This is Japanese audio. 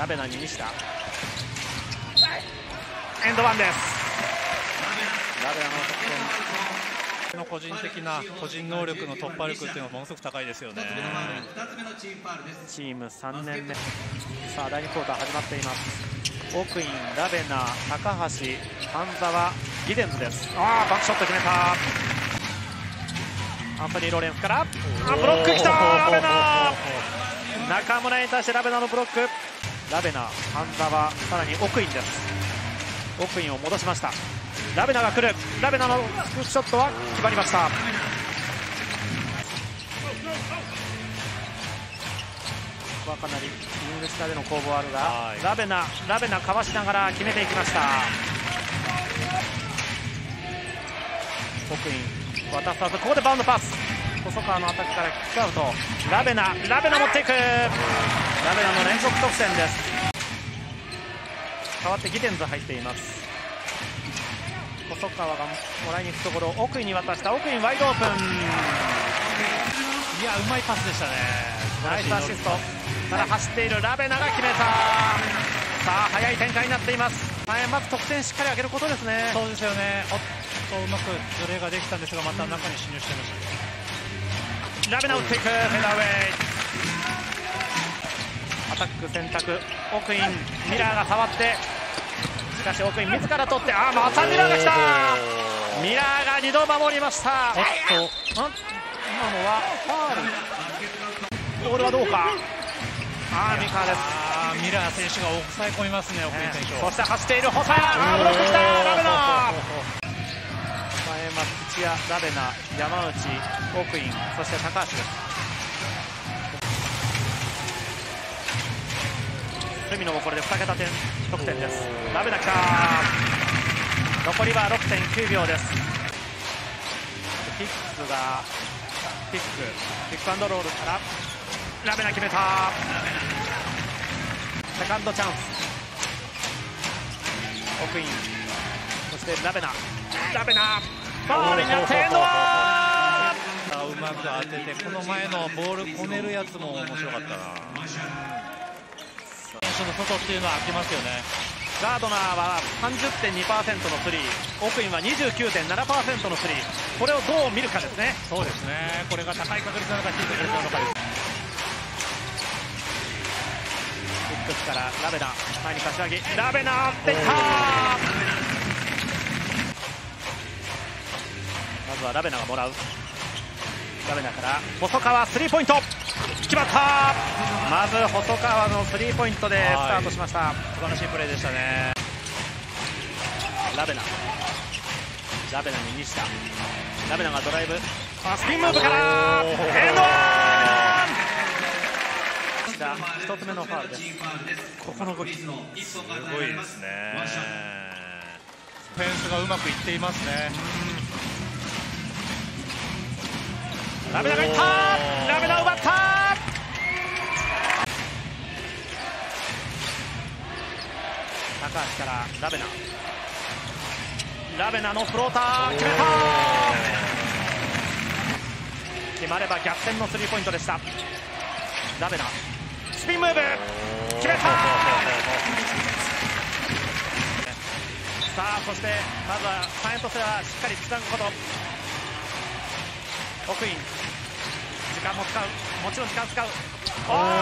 ラベナに西田、エンドワンです。ラベナの得点の個人的な個人能力の突破力っていうのはものすごく高いですよね。 チーム3年目、さあ第2クォーター始まっています。オクイン、ラベナ、高橋、半沢、ギデンズです。バックショット決めた。アントニー・ローレンスからブロックきた。ラベナ、中村に対してラベナのブロック。ラベナ、半沢、さらにオクインです。オクインを戻しました。ラベナが来る。ラベナのスクープショットは決まりました。ここはかなりリング下での攻防あるが、ラベナかわしながら決めていきました。オクイン渡さず、ここでバウンドパス。細川のアタックからキックアウト。ラベナ持っていく。ラベナの連続得点です。代わってギデンズ入っています。細川がもらいに行くところ、奥井に渡した。奥井ワイドオープン。 いや、うまいパスでしたね。 ナイスアシストから走っているラベナが決めた。さあ速い展開になっています。まず得点しっかり上げることですね。 そうですよね。うまくズレができたんですが、また中に侵入していました。 ラベナ打っていく。フェダーウェイアタック選択。奥井ミラーが触って、しかし奥井自ら取って、またミラーが来た。ミラーが2度守りました。今のはファール。ボールはどうか。ミカです。 ミラー選手が抑え込みますね、奥井選手。 そして走っている細谷。ブロックきた。ラベナ。土屋、ラベナ、山内、オクイン、そして高橋です。隅野もこれで2桁点得点です。ラベナ来た。残りは 6.9 秒です。ピックアンドロールからラベナ決めた。セカンドチャンス。オクイン、そしてラベナファウルになってエンドワン。 うまく当てて、この前のボールこねるやつも面白かったな。選手の外っていうのは開けますよね。 ガードナーは 30.2% のスリー、奥井は 29.7% のスリー。これをどう見るかですね。 そうですね。これが高い確率なのか低い確率なのかです。 フックスからラベナ前に柏木、ラベナっていった。まずはラベナがもらう。ラベナから細川スリーポイント決まった。まず細川のスリーポイントでスタートしました。 素晴らしいプレーでしたね。 ラベナに西田。ラベナがドライブ、スピンムーブからエンドワン。西田1つ目のファウルです。ここの動きすごいですね。フェンスがうまくいっていますね。 ラベナがいった。ラベナ奪った。高橋からラベナのフローター決めた。決まれば逆転のスリーポイントでした。ラベナスピンムーブ決めた。さあそしてまずはサインとしてはしっかりつなぐこと。奥井時間も使う、もちろん時間使う。